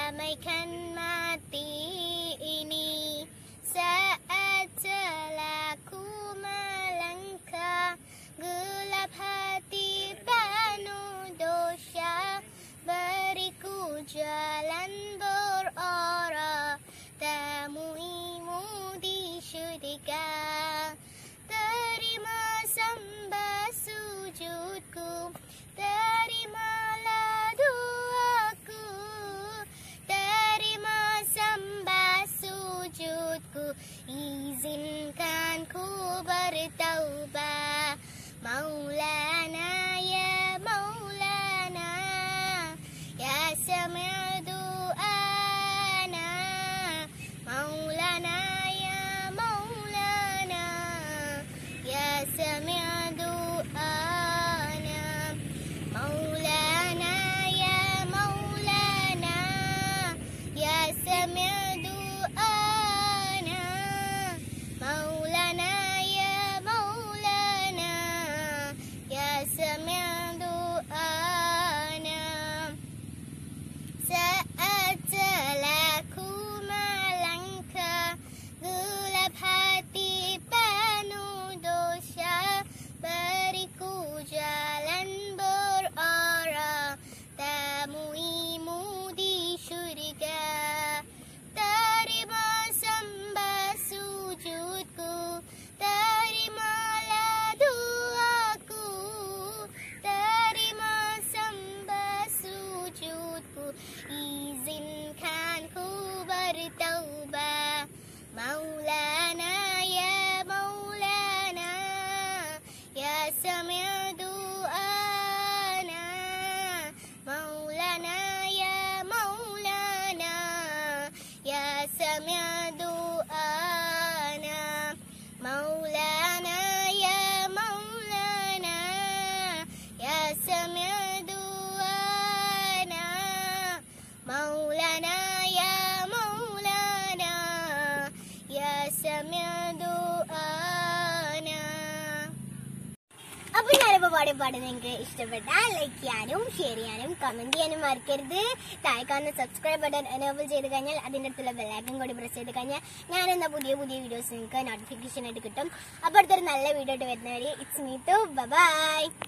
damaikan mati ini. Saat telah ku melangkah, gelap hati penuh dosa, beriku jalan berarah, temuimu di syurga. Terima sembah sujudku, terimalah doaku, terima sembah sujudku, izinkan ku bertaubat. Maulana ya maulana, ya sami' du'ana. Maulana ya maulana, ya sami' du'ana. Maulana ya maulana, ya sami' du'ana. Maulana ya maulana, ya sami' du'ana. Saat telah ku melangkah, gelap hati penuh dosa, beriku jalan berarah, temuimu di syurga. Terima sembah sujudku, terimalah doaku, terima sembah sujudku, izinkan ku bertaubat. Maulana ya maulana, ya sami' du'ana. Maulana ya maulana, ya sami' du'ana. Maulana ya maulana, ya sami' du'ana. Maulana ya maulana, ya sami' du'ana. അപ്പോൾ ഞാനിപ്പോൾ പാടിയ പാട്ട് നിങ്ങൾക്ക് ഇഷ്ടപ്പെട്ടാൽ ലൈക്ക് ചെയ്യാനും ഷെയർ ചെയ്യാനും കമന്റ് ചെയ്യാനും മറക്കരുത്. താഴെ കാണുന്ന സബ്സ്ക്രൈബ് ബട്ടൺ എനേബിൾ ചെയ്ത് കഴിഞ്ഞാൽ അതിൻ്റെ അടുത്തുള്ള ബെല്ലൈക്കൺ കൂടി പ്രസ് ചെയ്ത് കഴിഞ്ഞാൽ ഞാനെന്ന പുതിയ വീഡിയോസ് നിങ്ങൾക്ക് നോട്ടിഫിക്കേഷൻ ആയിട്ട് കിട്ടും. അപ്പോൾ അടുത്തൊരു നല്ല വീഡിയോ ആയിട്ട് വരുന്നവരെ ഇറ്റ്സ് മീ ടു ബൈ.